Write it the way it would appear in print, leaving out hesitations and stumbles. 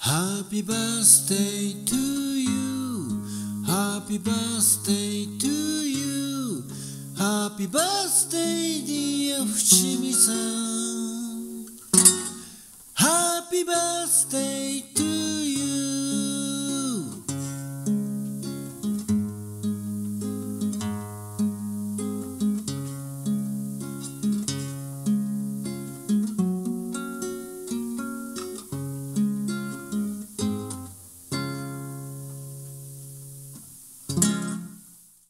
Happy birthday to you. Happy birthday to you. Happy birthday dear 伏見さん。Happy birthday